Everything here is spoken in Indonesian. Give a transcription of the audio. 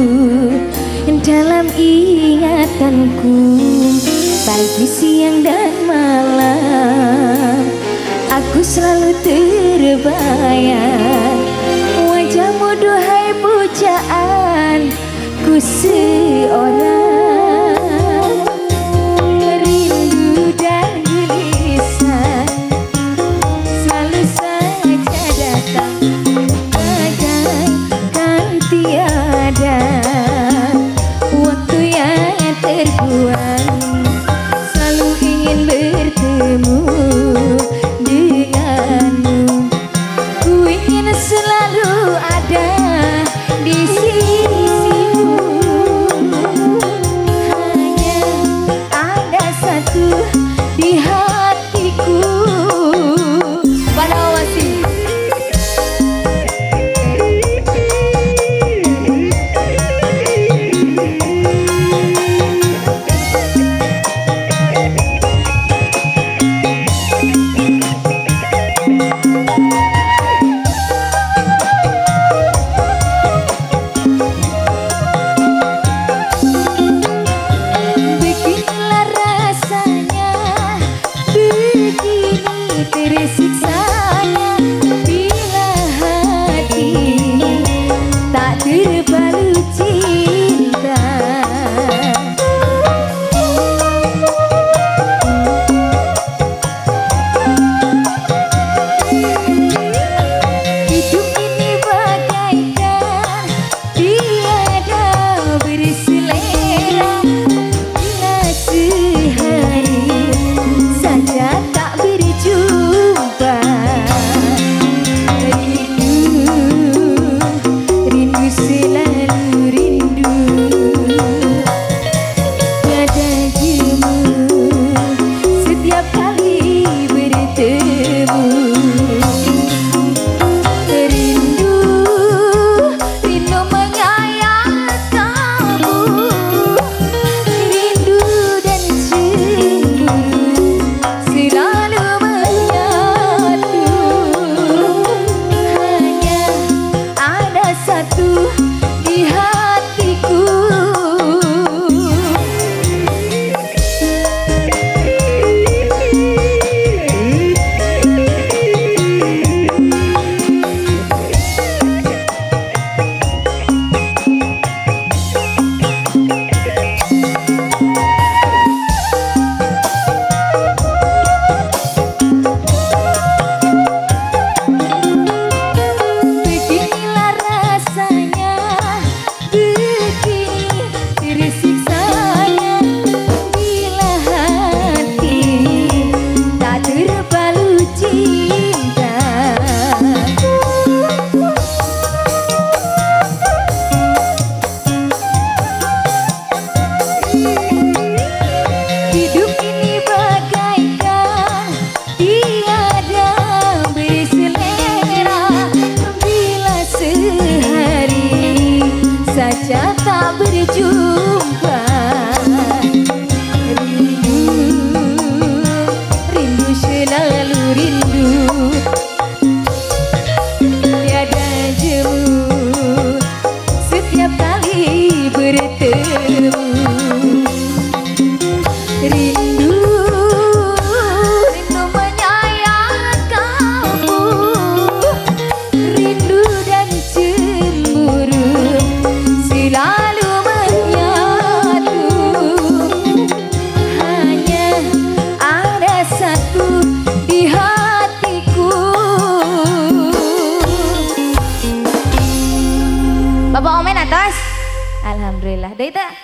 dalam ingatanku pagi, siang dan malam. Aku selalu terbayang wajahmu, duhai pujaan ku seorang. Rindu dan gelisah selalu saja datang, bagaikan tiada waktu yang terbuang. Selalu ingin bertemu denganmu, ku ingin selalu ada di sisimu. Hanya ada satu di hatiku. Pada wasi tersiksanya bila hati tak terbalut cinta. Hidup ini bagaikan tiada berselera, bila sehari saja tak berjumpa. Rindu selalu rindu, tiada jemu setiap kali bertemu. Rindu, rindu menyayang kamu, rindu dan cemburu selalu menyatu. Hanya ada satu di hatiku. Beginilah rasanya, begini tersiksanya bila hati tak terbalut cinta. Hidup ini bagaikan tiada berselera, bila sehari saja tak berjumpa. Rindu, rindu selalu rindu, tiada jemu setiap kali bertemu. Rindu, rindu menyayang kamu, rindu dan cemburu selalu menyatu. Hanya ada satu di hatiku. Bapak Omen atas. Alhamdulillah. Dah itu.